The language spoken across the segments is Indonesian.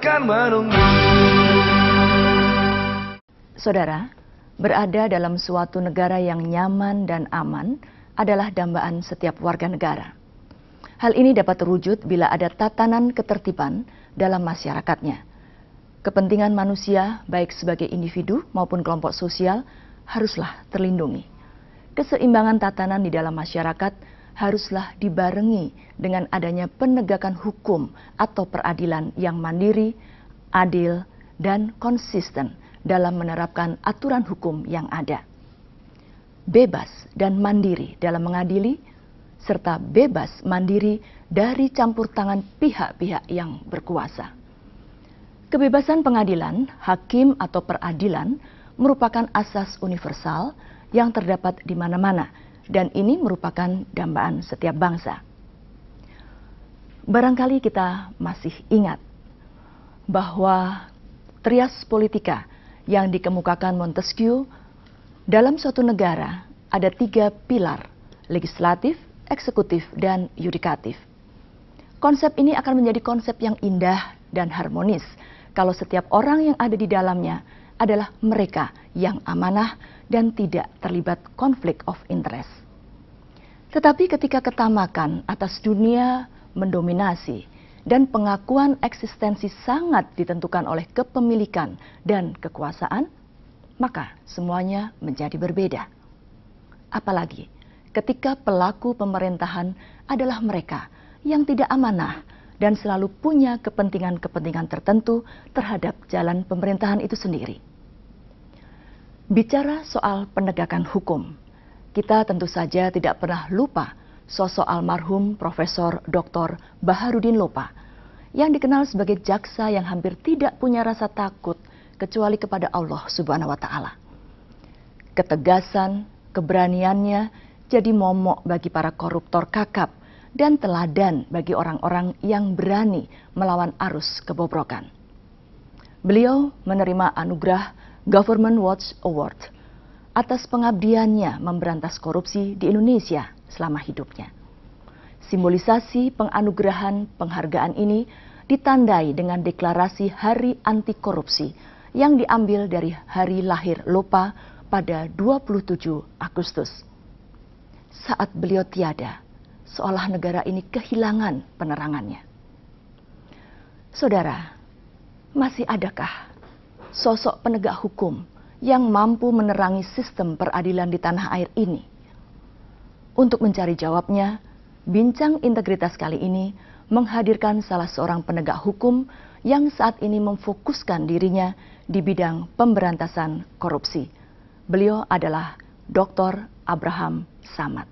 akan menunggu. Saudara, berada dalam suatu negara yang nyaman dan aman adalah dambaan setiap warga negara. Hal ini dapat terwujud bila ada tatanan ketertiban dalam masyarakatnya. Kepentingan manusia, baik sebagai individu maupun kelompok sosial, haruslah terlindungi. Keseimbangan tatanan di dalam masyarakat haruslah dibarengi dengan adanya penegakan hukum atau peradilan yang mandiri, adil, dan konsisten dalam menerapkan aturan hukum yang ada. Bebas dan mandiri dalam mengadili, serta bebas mandiri dari campur tangan pihak-pihak yang berkuasa. Kebebasan pengadilan, hakim atau peradilan merupakan asas universal yang terdapat di mana-mana, dan ini merupakan dambaan setiap bangsa. Barangkali kita masih ingat bahwa trias politika yang dikemukakan Montesquieu, dalam suatu negara ada 3 pilar, legislatif, eksekutif, dan yudikatif. Konsep ini akan menjadi konsep yang indah dan harmonis kalau setiap orang yang ada di dalamnya adalah mereka yang amanah dan tidak terlibat konflik of interest. Tetapi ketika ketamakan atas dunia mendominasi dan pengakuan eksistensi sangat ditentukan oleh kepemilikan dan kekuasaan, maka semuanya menjadi berbeda. Apalagi ketika pelaku pemerintahan adalah mereka yang tidak amanah dan selalu punya kepentingan-kepentingan tertentu terhadap jalan pemerintahan itu sendiri. Bicara soal penegakan hukum, kita tentu saja tidak pernah lupa sosok almarhum Profesor Dr. Baharudin Lopa yang dikenal sebagai jaksa yang hampir tidak punya rasa takut kecuali kepada Allah Subhanahu wa Ta'ala. Ketegasan, keberaniannya jadi momok bagi para koruptor kakap dan teladan bagi orang-orang yang berani melawan arus kebobrokan. Beliau menerima anugerah Government Watch Award atas pengabdiannya memberantas korupsi di Indonesia selama hidupnya. Simbolisasi penganugerahan penghargaan ini ditandai dengan deklarasi Hari Anti Korupsi yang diambil dari hari lahir Lopa pada 27 Agustus. Saat beliau tiada, seolah negara ini kehilangan penerangannya. Saudara, masih adakah sosok penegak hukum yang mampu menerangi sistem peradilan di tanah air ini? Untuk mencari jawabnya, Bincang Integritas kali ini menghadirkan salah seorang penegak hukum yang saat ini memfokuskan dirinya di bidang pemberantasan korupsi. Beliau adalah Dr. Abraham Samad.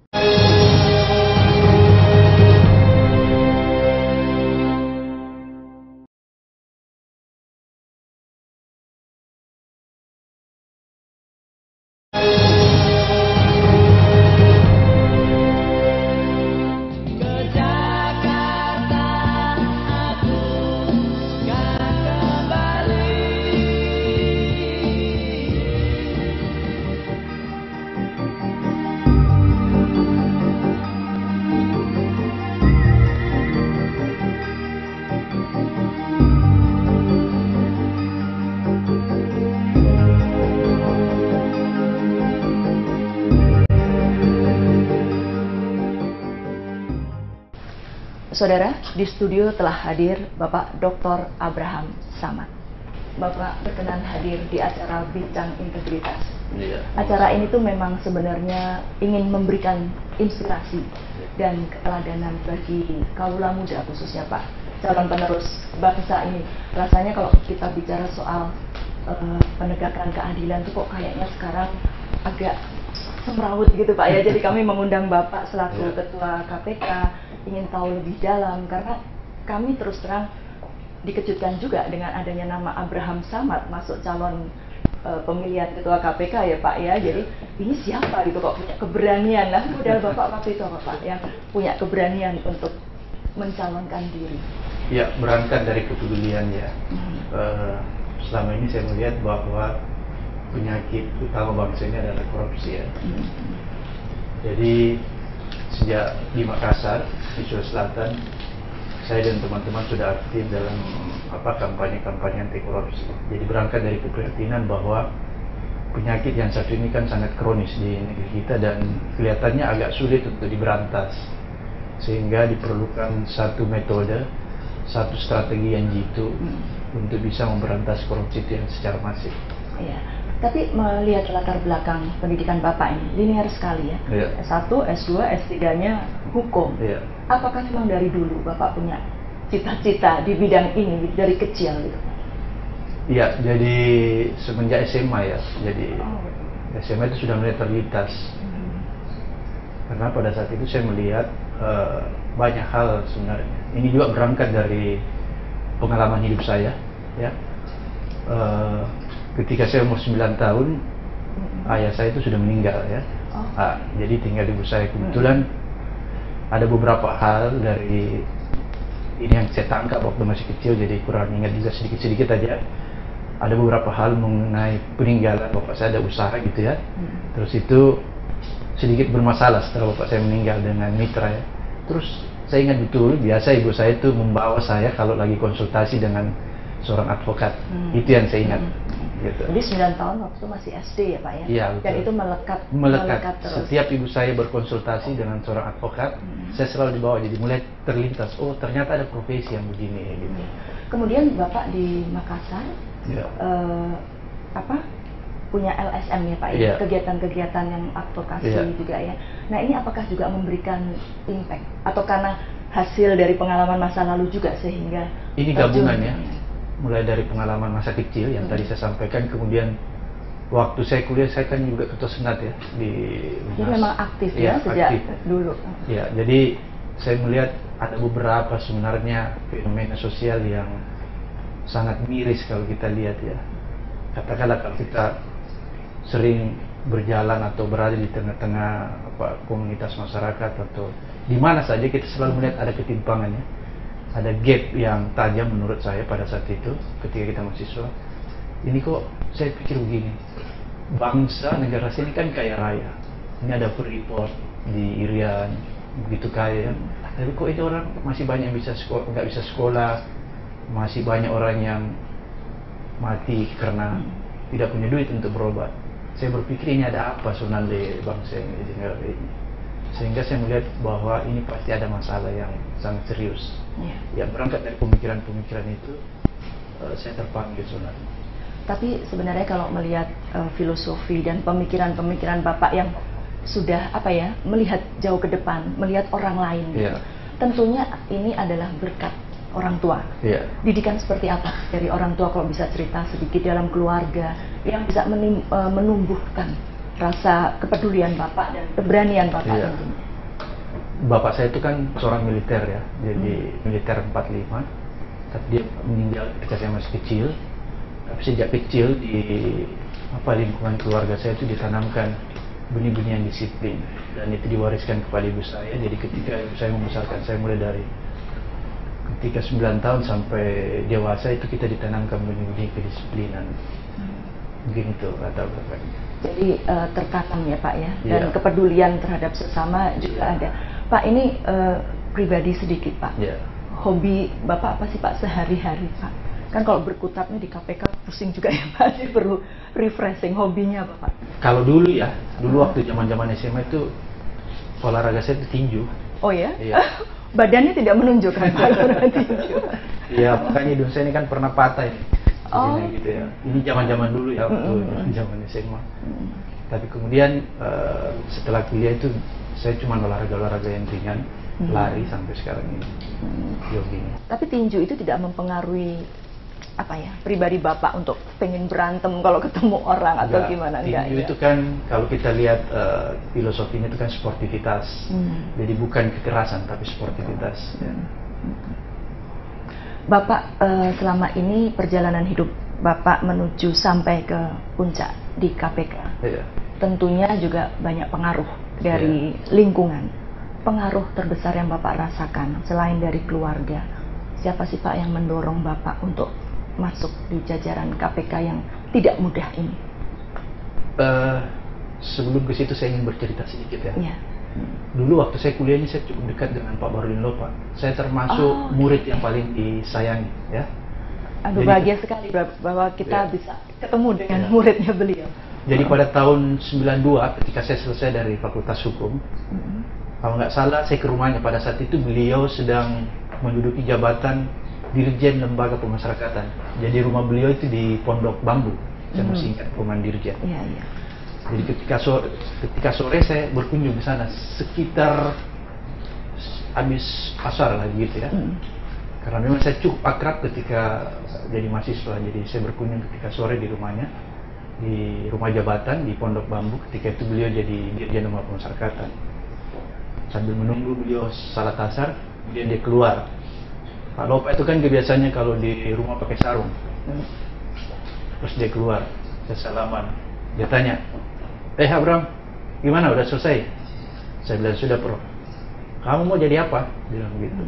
Saudara, di studio telah hadir Bapak Dr. Abraham Samad. Bapak berkenan hadir di acara Bincang Integritas. Iya. Acara ini tuh memang sebenarnya ingin memberikan inspirasi dan keteladanan bagi kaula muda, khususnya Pak calon penerus bangsa ini. Rasanya kalau kita bicara soal penegakan keadilan tuh kok kayaknya sekarang agak semrawut gitu Pak ya. Jadi kami mengundang Bapak selaku Ketua KPK ingin tahu lebih dalam, karena kami terus terang dikejutkan juga dengan adanya nama Abraham Samad masuk calon pemilihan Ketua KPK ya Pak ya. Jadi ini siapa gitu kok punya keberanian? Nah, modal Bapak waktu itu apa Pak yang punya keberanian untuk mencalonkan diri? Ya, berangkat dari kepedulian ya. Selama ini saya melihat bahwa penyakit utama bangsa ini adalah korupsi ya. Jadi sejak di Makassar, di Sulawesi Selatan, saya dan teman-teman sudah aktif dalam kampanye-kampanye anti korupsi. Jadi berangkat dari keprihatinan bahwa penyakit yang satu ini kan sangat kronis di negeri kita dan kelihatannya agak sulit untuk diberantas, sehingga diperlukan satu metode, satu strategi yang jitu untuk bisa memberantas korupsi itu yang secara masif. Iya. Tapi melihat latar belakang pendidikan Bapak ini linear sekali ya. Iya. S1, S2, S3-nya hukum. Iya. Apakah memang dari dulu Bapak punya cita-cita di bidang ini dari kecil gitu? Iya, jadi semenjak SMA ya. Jadi SMA itu sudah mulai terlintas. Karena pada saat itu saya melihat banyak hal sebenarnya. Ini juga berangkat dari pengalaman hidup saya ya. Ketika saya umur 9 tahun, ayah saya itu sudah meninggal ya. Jadi tinggal ibu saya. Kebetulan ada beberapa hal dari ini yang saya tangkap waktu masih kecil, jadi kurang ingat juga sedikit-sedikit aja. Ada beberapa hal mengenai peninggalan bapak saya, ada usaha gitu ya. Terus itu sedikit bermasalah setelah bapak saya meninggal dengan mitra ya. Terus saya ingat betul, biasa ibu saya itu membawa saya kalau lagi konsultasi dengan seorang advokat. Itu yang saya ingat. Gitu. Jadi 9 tahun waktu masih SD ya Pak ya? Iya, betul. Dan itu melekat terus. Setiap ibu saya berkonsultasi dengan seorang advokat, saya selalu dibawa, jadi mulai terlintas, oh ternyata ada profesi yang begini gitu. Kemudian Bapak di Makassar punya LSM ya Pak ya, kegiatan-kegiatan yang advokasi juga ya. Nah ini apakah juga memberikan impact atau karena hasil dari pengalaman masa lalu juga sehingga ini gabungan ya, mulai dari pengalaman masa kecil yang tadi saya sampaikan, kemudian waktu saya kuliah saya kan juga ketua senat ya di UNAS. Jadi memang aktif ya sejak dulu. Ya, jadi saya melihat ada beberapa sebenarnya fenomena sosial yang sangat miris kalau kita lihat ya. Katakanlah kalau kita sering berjalan atau berada di tengah-tengah komunitas masyarakat atau di mana saja, kita selalu melihat ada ketimpangan ya. Ada gap yang tajam menurut saya pada saat itu ketika kita mahasiswa. Ini kok saya pikir begini, bangsa negara sini kan kaya raya, ini ada Freeport di Irian begitu kaya, tapi kok ini orang masih banyak yang nggak bisa sekolah, masih banyak orang yang mati karena tidak punya duit untuk berobat. Saya berpikir ini ada apa sebenarnya bangsa ini di negara ini, sehingga saya melihat bahwa ini pasti ada masalah yang sangat serius. Ya berangkat dari pemikiran-pemikiran itu saya terpanggil sebenarnya. Tapi sebenarnya kalau melihat filosofi dan pemikiran-pemikiran Bapak yang sudah melihat jauh ke depan, melihat orang lain, tentunya ini adalah berkat orang tua. Didikan seperti apa dari orang tua, kalau bisa cerita sedikit dalam keluarga yang bisa menumbuhkan rasa kepedulian Bapak dan keberanian Bapak tentunya. Bapak saya itu kan seorang militer ya, jadi militer 45, tapi dia meninggal ketika saya masih kecil. Tapi sejak kecil di lingkungan keluarga saya itu ditanamkan benih-benih disiplin, dan itu diwariskan kepada ibu saya. Jadi ketika ibu saya membesarkan saya mulai dari ketika 9 tahun sampai dewasa, itu kita ditanamkan benih-benih kedisiplinan. Begitu kata Bapak. Jadi tertanam ya Pak ya, dan kepedulian terhadap sesama juga ada. Pak, ini pribadi sedikit Pak. Hobi Bapak apa sih Pak sehari-hari Pak? Kan kalau berkutatnya di KPK pusing juga ya Pak, sih perlu refreshing. Hobinya apa Pak? Kalau dulu ya, waktu zaman-zaman SMA itu olahraga saya itu tinju. Oh ya? Badannya tidak menunjukkan kalau tinju. Iya, makanya hidung saya ini kan pernah patah ini. Gitu ya. Ini zaman-zaman dulu ya, waktu zaman SMA. Tapi kemudian setelah kuliah itu saya cuma olahraga yang ringan, lari sampai sekarang ini, jogging. Tapi tinju itu tidak mempengaruhi pribadi Bapak untuk pengen berantem kalau ketemu orang atau gimana? Tinju itu kan kalau kita lihat filosofinya itu kan sportivitas, jadi bukan kekerasan tapi sportivitas. Bapak selama ini perjalanan hidup Bapak menuju sampai ke puncak di KPK, tentunya juga banyak pengaruh dari lingkungan. Pengaruh terbesar yang Bapak rasakan selain dari keluarga, siapa sih Pak yang mendorong Bapak untuk masuk di jajaran KPK yang tidak mudah ini? Sebelum ke situ saya ingin bercerita sedikit ya. Dulu waktu saya kuliah ini saya cukup dekat dengan Pak Bahrudin Lopa. Saya termasuk murid yang paling disayangi, ya. Aduh, Jadi, bahagia sekali bahwa kita bisa ketemu dengan muridnya beliau. Jadi pada tahun 92 ketika saya selesai dari Fakultas Hukum, kalau nggak salah saya ke rumahnya. Pada saat itu beliau sedang menduduki jabatan Dirjen Lembaga Pemasyarakatan. Jadi rumah beliau itu di Pondok Bambu. Saya masih ingat perumahan Dirjen. Iya, iya. Jadi ketika sore saya berkunjung ke sana sekitar habis asar lah gitu ya. Karena memang saya cukup akrab ketika jadi mahasiswa. Jadi saya berkunjung ketika sore di rumahnya, di rumah jabatan di Pondok Bambu. Ketika itu beliau jadi Dirjen Lembaga Pemasyarakatan. Sambil menunggu beliau salat asar, kemudian dia keluar. Pak Lopa itu kan kebiasaannya kalau di rumah pakai sarung. Terus dia keluar, saya salaman. Dia tanya, Abram, gimana udah selesai? Saya bilang, sudah Prof. Kamu mau jadi apa? Bilang begitu.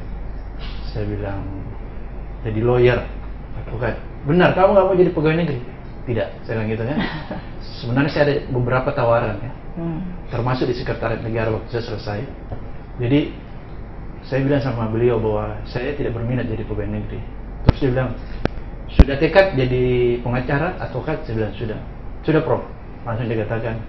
Saya bilang, jadi lawyer, advokat. Benar, kamu nggak mau jadi pegawai negeri? Tidak, saya bilang gitu kan. Sebenarnya saya ada beberapa tawaran ya, termasuk di Sekretariat Negara waktu saya selesai. Jadi saya bilang sama beliau bahwa saya tidak berminat jadi pegawai negeri. Terus dia bilang, sudah tekad jadi pengacara, advokat? Saya bilang, sudah. Sudah Prof. Langsung dia katakan,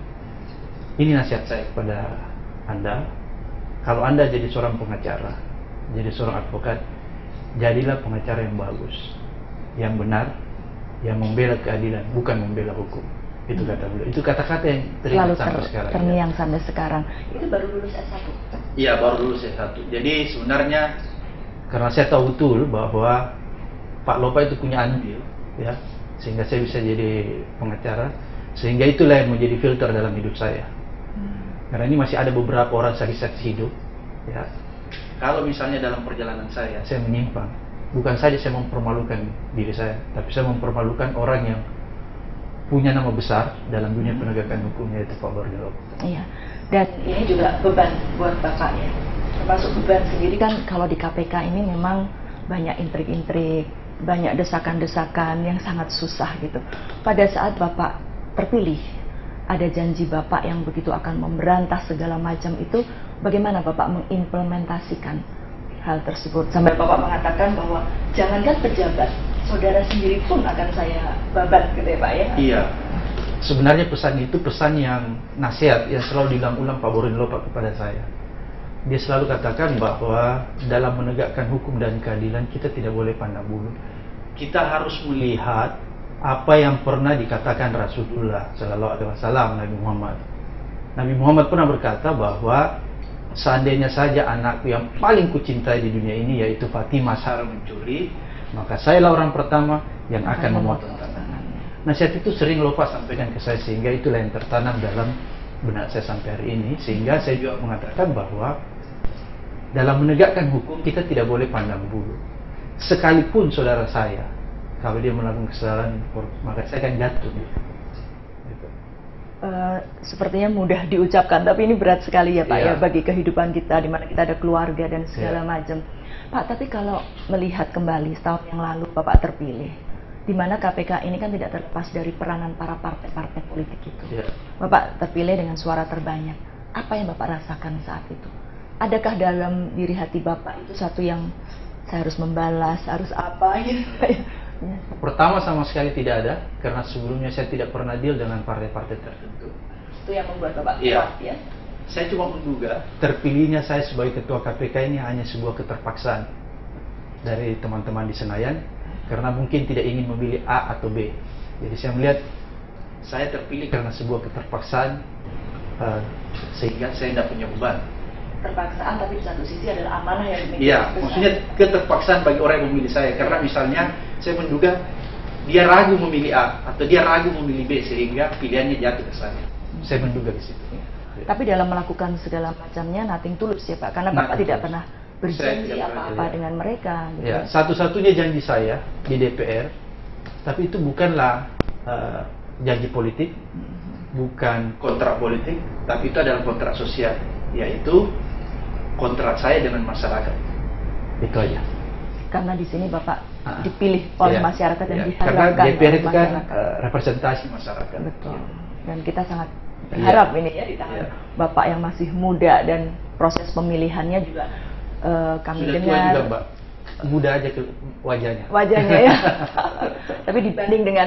ini nasihat saya kepada Anda. Kalau Anda jadi seorang pengacara, jadi seorang advokat, jadilah pengacara yang bagus, yang benar, yang membela keadilan, bukan membela hukum. Itu kata beliau. Itu kata-kata yang teringat sampai sekarang. Terngiang sampai sekarang. Itu baru lulus S1? Iya, baru lulus S1. Jadi sebenarnya karena saya tahu betul bahwa Pak Lopa itu punya andil, ya, sehingga saya bisa jadi pengacara, sehingga itulah yang menjadi filter dalam hidup saya. Karena ini masih ada beberapa orang saksi-saksi hidup, ya. Kalau misalnya dalam perjalanan saya menyimpang, bukan saja saya mempermalukan diri saya, tapi saya mempermalukan orang yang punya nama besar dalam dunia penegakan hukumnya, yaitu Pak Bahrudin Lopa. Iya. Dan ini juga beban buat Bapak ya. Termasuk beban sendiri kan kalau di KPK ini memang banyak intrik-intrik, banyak desakan-desakan yang sangat susah gitu. Pada saat Bapak terpilih, ada janji Bapak yang begitu akan memberantas segala macam itu, bagaimana Bapak mengimplementasikan hal tersebut? Sampai Bapak mengatakan bahwa jangankan pejabat, saudara sendiri pun akan saya babat gitu ya Pak ya? Iya. Sebenarnya pesan itu pesan yang nasihat yang selalu diulang-ulang Pak Bahrudin Lopa kepada saya. Dia selalu katakan bahwa dalam menegakkan hukum dan keadilan kita tidak boleh pandang bulu. Kita harus melihat apa yang pernah dikatakan Rasulullah Sallallahu Alaihi Wasallam, Nabi Muhammad. Nabi Muhammad pernah berkata bahwa seandainya saja anakku yang paling kucintai di dunia ini yaitu Fatimah Sarah mencuri, maka sayalah orang pertama yang akan memotong tangannya. Nasihat itu sering Lopa sampaikan ke saya, sehingga itulah yang tertanam dalam benak saya sampai hari ini. Sehingga saya juga mengatakan bahwa dalam menegakkan hukum kita tidak boleh pandang bulu. Sekalipun saudara saya, kalau dia melakukan kesalahan, maka saya akan jatuh. Gitu. Sepertinya mudah diucapkan, tapi ini berat sekali ya Pak ya bagi kehidupan kita, di mana kita ada keluarga dan segala macam. Pak, tapi kalau melihat kembali setahun yang lalu Bapak terpilih, di mana KPK ini kan tidak terlepas dari peranan para partai-partai politik itu. Bapak terpilih dengan suara terbanyak. Apa yang Bapak rasakan saat itu? Adakah dalam diri hati Bapak itu satu yang saya harus membalas, harus apa gitu? Pertama sama sekali tidak ada, karena sebelumnya saya tidak pernah deal dengan partai-partai tertentu. Itu yang membuat Bapak kuat ya? Saya cuma menduga terpilihnya saya sebagai ketua KPK ini hanya sebuah keterpaksaan dari teman-teman di Senayan, karena mungkin tidak ingin memilih A atau B. Jadi saya melihat saya terpilih karena sebuah keterpaksaan, sehingga saya tidak punya beban. Terpaksaan, tapi di satu sisi adalah amanah yang dimiliki. Iya, maksudnya keterpaksaan bagi orang yang memilih saya, karena misalnya saya menduga dia ragu memilih A atau dia ragu memilih B, sehingga pilihannya jatuh ke saya. Saya menduga di situ. Tapi dalam melakukan segala macamnya nothing tulus ya Pak, karena Bapak tidak pernah berjanji apa-apa dengan mereka. Gitu. Ya, satu-satunya janji saya di DPR, tapi itu bukanlah janji politik, bukan kontrak politik, tapi itu adalah kontrak sosial, yaitu kontrak saya dengan masyarakat. Itu aja. Karena di sini Bapak dipilih oleh masyarakat dan diharapkan karena DPR itu kan masyarakat. representasi masyarakat. Betul. Dan kita sangat berharap ini ya di tangan Bapak yang masih muda, dan proses pemilihannya juga kami Sudah tua dengar juga, Mbak. Muda aja ke wajahnya ya. Tapi dibanding dengan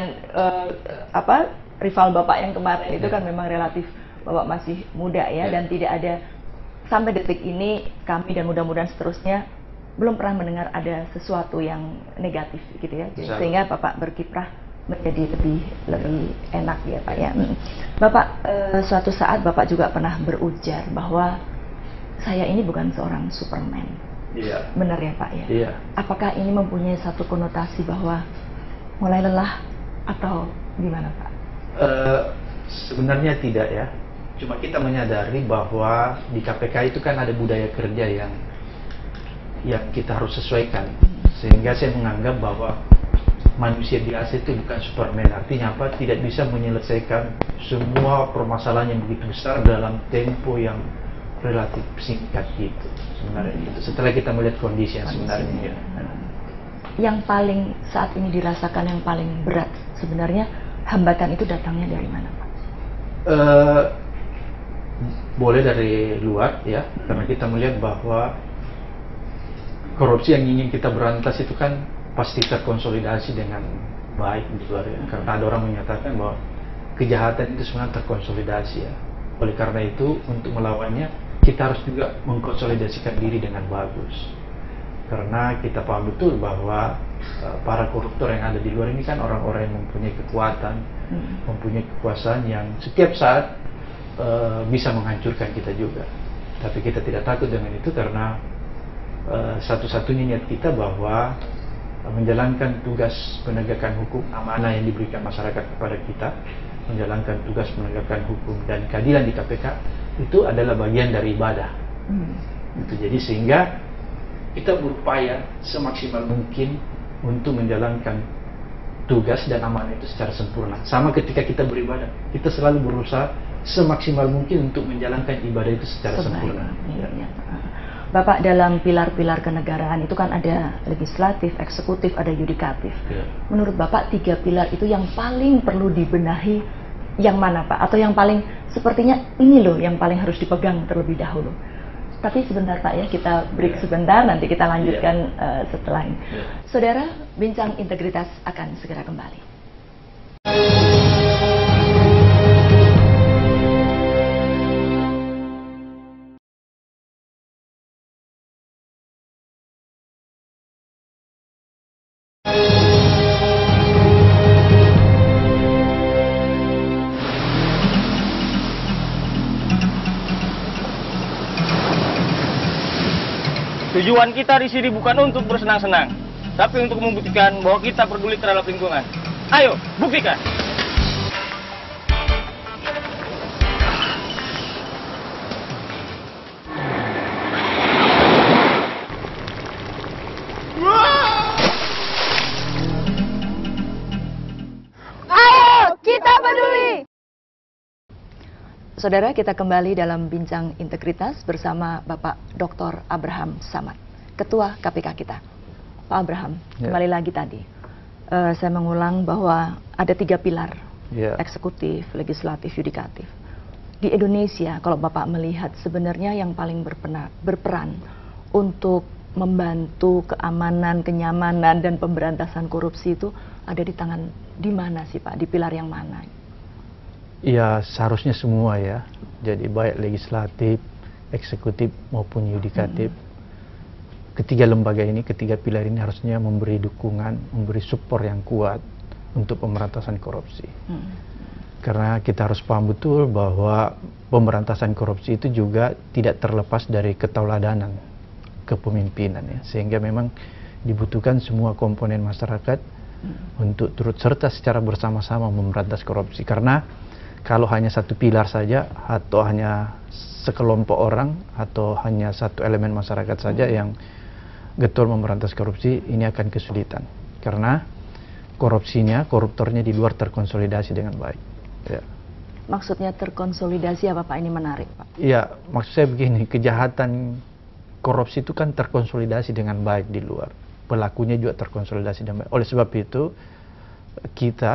rival Bapak yang kemarin itu kan memang relatif Bapak masih muda ya, dan tidak ada sampai detik ini kami dan mudah-mudahan seterusnya belum pernah mendengar ada sesuatu yang negatif gitu ya. Sehingga Bapak berkiprah menjadi lebih enak ya Pak ya. Bapak suatu saat Bapak juga pernah berujar bahwa saya ini bukan seorang Superman. Iya. Benar ya Pak ya? Iya. Apakah ini mempunyai satu konotasi bahwa mulai lelah atau gimana Pak? Sebenarnya tidak ya. Cuma kita menyadari bahwa di KPK itu kan ada budaya kerja yang kita harus sesuaikan. Sehingga saya menganggap bahwa manusia biasa itu bukan Superman. Artinya apa? Tidak bisa menyelesaikan semua permasalahan yang begitu besar dalam tempo yang relatif singkat gitu. Sebenarnya itu. Setelah kita melihat kondisi yang sebenarnya. Ya. Yang paling saat ini dirasakan yang paling berat sebenarnya hambatan itu datangnya dari mana Pak? Boleh dari luar ya, karena kita melihat bahwa korupsi yang ingin kita berantas itu kan pasti terkonsolidasi dengan baik di luar ya. Karena ada orang menyatakan bahwa kejahatan itu sebenarnya terkonsolidasi ya. Oleh karena itu untuk melawannya kita harus juga mengkonsolidasikan diri dengan bagus. Karena kita paham betul bahwa para koruptor yang ada di luar ini kan orang-orang yang mempunyai kekuatan, mempunyai kekuasaan yang setiap saat bisa menghancurkan kita juga. Tapi kita tidak takut dengan itu karena satu-satunya niat kita bahwa menjalankan tugas penegakan hukum, amanah yang diberikan masyarakat kepada kita, menjalankan tugas penegakan hukum dan keadilan di KPK itu adalah bagian dari ibadah. Itu jadi sehingga kita berupaya semaksimal mungkin untuk menjalankan tugas dan amanah itu secara sempurna. Sama ketika kita beribadah, kita selalu berusaha semaksimal mungkin untuk menjalankan ibadah itu secara sempurna. Ya. Bapak, dalam pilar-pilar kenegaraan itu kan ada legislatif, eksekutif, ada yudikatif. Ya. Menurut Bapak 3 pilar itu yang paling perlu dibenahi yang mana Pak? Atau yang paling sepertinya ini loh yang paling harus dipegang terlebih dahulu? Tapi sebentar Pak ya, kita break sebentar, nanti kita lanjutkan setelah ini. Saudara, Bincang Integritas akan segera kembali. Tujuan kita di sini bukan untuk bersenang-senang, tapi untuk membuktikan bahwa kita peduli terhadap lingkungan. Ayo, buktikan! Ayo, kita peduli! Saudara, kita kembali dalam Bincang Integritas bersama Bapak Dr. Abraham Samad, Ketua KPK kita. Pak Abraham, kembali lagi tadi. Saya mengulang bahwa ada 3 pilar, eksekutif, legislatif, yudikatif. Di Indonesia, kalau Bapak melihat sebenarnya yang paling berperan untuk membantu keamanan, kenyamanan, dan pemberantasan korupsi itu ada di tangan di mana sih Pak? Di pilar yang mana? Ya seharusnya semua ya, jadi baik legislatif, eksekutif maupun yudikatif. Ketiga lembaga ini, ketiga pilar ini harusnya memberi dukungan, memberi support yang kuat untuk pemberantasan korupsi. Karena kita harus paham betul bahwa pemberantasan korupsi itu juga tidak terlepas dari ketauladanan kepemimpinan ya, sehingga memang dibutuhkan semua komponen masyarakat untuk turut serta secara bersama-sama memberantas korupsi. Karena kalau hanya satu pilar saja, atau hanya sekelompok orang, atau hanya satu elemen masyarakat saja yang getol memberantas korupsi, ini akan kesulitan. Karena koruptornya di luar terkonsolidasi dengan baik. Ya. Maksudnya terkonsolidasi apa Pak? Ini menarik Pak. Iya, maksud saya begini, kejahatan korupsi itu kan terkonsolidasi dengan baik di luar. Pelakunya juga terkonsolidasi dengan baik. Oleh sebab itu, kita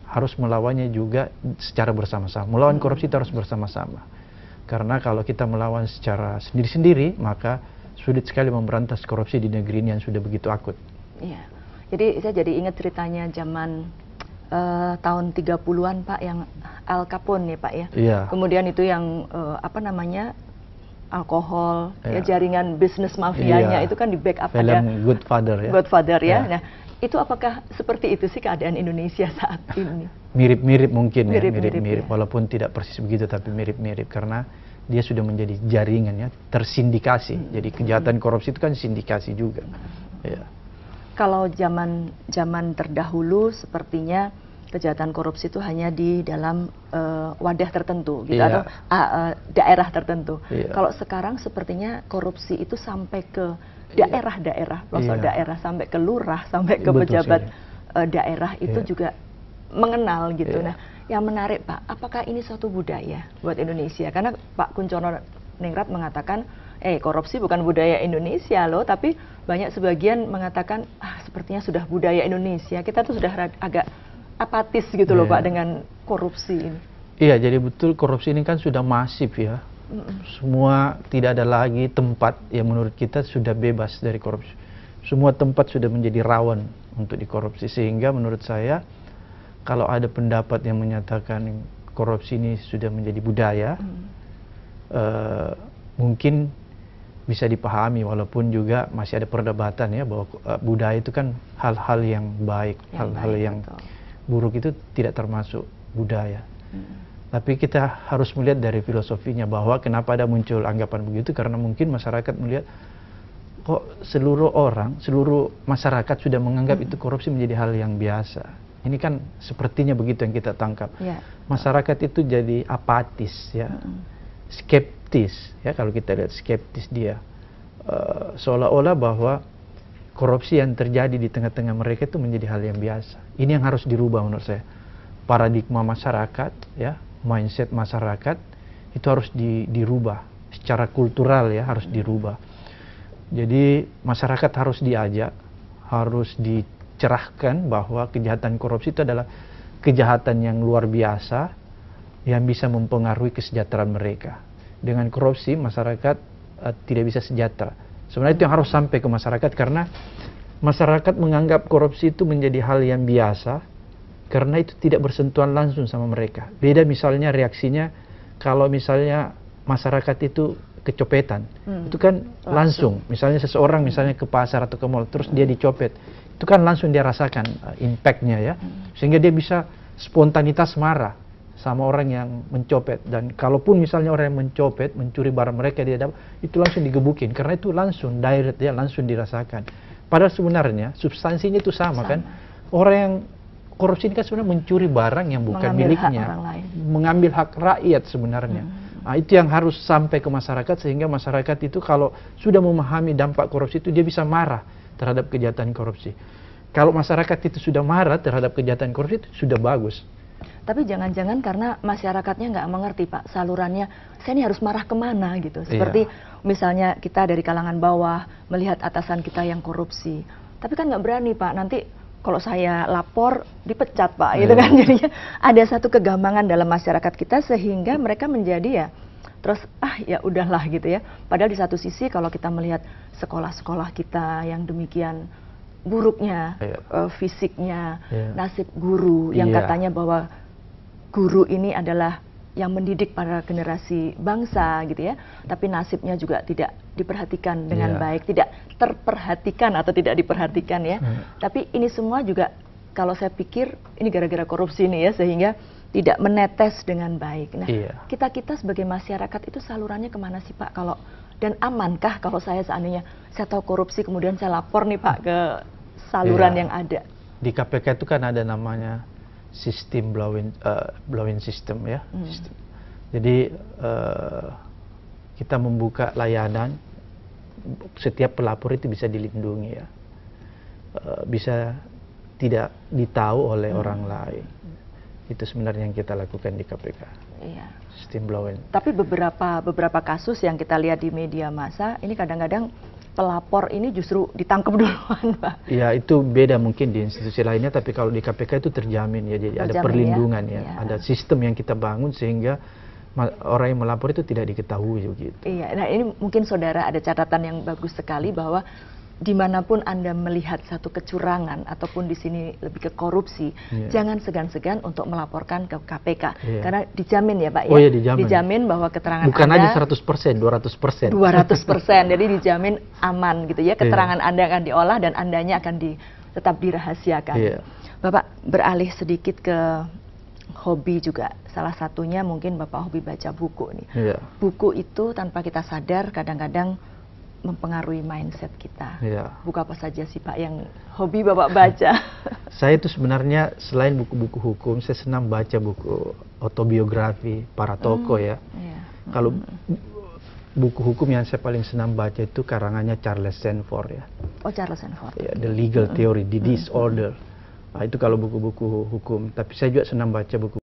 harus melawannya juga secara bersama-sama. Melawan korupsi itu harus bersama-sama. Karena kalau kita melawan secara sendiri-sendiri, maka sulit sekali memberantas korupsi di negeri ini yang sudah begitu akut. Iya. Jadi saya jadi ingat ceritanya zaman tahun 30-an Pak, yang Al Capone nih Pak ya. Iya. Kemudian itu yang apa namanya, alkohol, ya, Iya. jaringan bisnis mafianya, Iya. itu kan di backup Film ada Godfather ya. Godfather ya. Iya. Nah, itu apakah seperti itu sih keadaan Indonesia saat ini? Mirip-mirip mungkin ya, Mirip-mirip, mirip-mirip, ya. walaupun tidak persis begitu tapi mirip-mirip karena dia sudah menjadi jaringan ya, tersindikasi. Jadi kejahatan korupsi itu kan sindikasi juga. Ya. Kalau zaman terdahulu sepertinya kejahatan korupsi itu hanya di dalam wadah tertentu gitu, Iya. atau daerah tertentu. Iya. Kalau sekarang sepertinya korupsi itu sampai ke daerah-daerah, pelosok Iya. daerah, sampai ke lurah, sampai ke Betul pejabat sekali. daerah itu Iya. juga mengenal gitu. Iya. Nah, yang menarik Pak, apakah ini suatu budaya buat Indonesia? Karena Pak Kunchoro Ningrat mengatakan, korupsi bukan budaya Indonesia loh, tapi banyak sebagian mengatakan, sepertinya sudah budaya Indonesia. Kita tuh sudah agak apatis gitu loh Iya. Pak dengan korupsi ini. Iya, jadi betul korupsi ini kan sudah masif ya. Semua tidak ada lagi tempat yang menurut kita sudah bebas dari korupsi. Semua tempat sudah menjadi rawan untuk dikorupsi, sehingga menurut saya kalau ada pendapat yang menyatakan korupsi ini sudah menjadi budaya, mungkin bisa dipahami, walaupun juga masih ada perdebatan ya bahwa budaya itu kan hal-hal yang baik, hal-hal yang buruk itu tidak termasuk budaya. Tapi kita harus melihat dari filosofinya bahwa kenapa ada muncul anggapan begitu, karena mungkin masyarakat melihat kok seluruh orang, seluruh masyarakat sudah menganggap itu korupsi menjadi hal yang biasa. Ini kan sepertinya begitu yang kita tangkap. Ya. Masyarakat itu jadi apatis ya, skeptis ya, kalau kita lihat skeptis dia, seolah-olah bahwa korupsi yang terjadi di tengah-tengah mereka itu menjadi hal yang biasa. Ini yang harus dirubah menurut saya. Paradigma masyarakat ya, mindset masyarakat itu harus dirubah secara kultural ya, harus dirubah. Jadi masyarakat harus diajak, harus dicerahkan bahwa kejahatan korupsi itu adalah kejahatan yang luar biasa yang bisa mempengaruhi kesejahteraan mereka. Dengan korupsi masyarakat tidak bisa sejahtera. Sebenarnya itu yang harus sampai ke masyarakat, karena masyarakat menganggap korupsi itu menjadi hal yang biasa karena itu tidak bersentuhan langsung sama mereka. Beda misalnya reaksinya kalau misalnya masyarakat itu kecopetan, itu kan langsung. Misalnya seseorang misalnya ke pasar atau ke mall terus dia dicopet, itu kan langsung dia rasakan impactnya ya, sehingga dia bisa spontanitas marah sama orang yang mencopet. Dan kalaupun misalnya orang yang mencopet, mencuri barang mereka dia dapat, itu langsung digebukin karena itu langsung direct ya, langsung dirasakan. Padahal sebenarnya substansinya itu sama. Kan orang yang korupsi ini kan sebenarnya mencuri barang yang bukan miliknya, mengambil hak rakyat sebenarnya. Nah, itu yang harus sampai ke masyarakat, sehingga masyarakat itu kalau sudah memahami dampak korupsi itu dia bisa marah terhadap kejahatan korupsi. Kalau masyarakat itu sudah marah terhadap kejahatan korupsi itu sudah bagus. Tapi jangan-jangan karena masyarakatnya nggak mengerti Pak salurannya, saya ini harus marah kemana gitu. Seperti misalnya kita dari kalangan bawah melihat atasan kita yang korupsi, tapi kan nggak berani Pak, nanti kalau saya lapor dipecat Pak, gitu kan. Jadinya ada satu kegambangan dalam masyarakat kita sehingga mereka menjadi ya terus ya udahlah gitu ya. Padahal di satu sisi kalau kita melihat sekolah-sekolah kita yang demikian buruknya fisiknya, nasib guru yang katanya bahwa guru ini adalah yang mendidik para generasi bangsa gitu ya, tapi nasibnya juga tidak diperhatikan dengan baik, tidak terperhatikan atau tidak diperhatikan ya. Tapi ini semua juga kalau saya pikir ini gara-gara korupsi ini ya, sehingga tidak menetes dengan baik. Nah, kita sebagai masyarakat itu salurannya kemana sih Pak? Kalau dan amankah kalau saya seandainya saya tahu korupsi kemudian saya lapor nih Pak ke saluran yang ada? Di KPK itu kan ada namanya sistem blow-in system ya. Jadi kita membuka layanan, setiap pelapor itu bisa dilindungi ya, bisa tidak ditahu oleh orang lain. Itu sebenarnya yang kita lakukan di KPK. Iya. Sistem blow-in. Tapi beberapa kasus yang kita lihat di media massa ini kadang-kadang pelapor ini justru ditangkap duluan, Pak. Ya itu beda mungkin di institusi lainnya, tapi kalau di KPK itu terjamin ya, jadi ada Terjamin, perlindungan ya. ya, ada sistem yang kita bangun sehingga orang yang melapor itu tidak diketahui begitu. Iya, nah ini mungkin saudara ada catatan yang bagus sekali bahwa dimanapun Anda melihat satu kecurangan ataupun di sini lebih ke korupsi, jangan segan-segan untuk melaporkan ke KPK. Karena dijamin ya Pak ya, Oh iya, dijamin. Dijamin bahwa keterangan Bukan Anda aja 100%, 200%. 200%, jadi dijamin aman gitu ya, keterangan Anda akan diolah dan Andanya akan tetap dirahasiakan. Bapak beralih sedikit ke hobi juga, salah satunya mungkin Bapak hobi baca buku nih. Buku itu tanpa kita sadar kadang-kadang mempengaruhi mindset kita. Buku apa saja sih Pak yang hobi Bapak baca? Saya itu sebenarnya selain buku-buku hukum, saya senang baca buku autobiografi para tokoh ya. Kalau buku hukum yang saya paling senang baca itu karangannya Charles Sanford ya. Oh, Charles Sanford. Ya, The Legal Theory, The Disorder. Nah, itu kalau buku-buku hukum. Tapi saya juga senang baca buku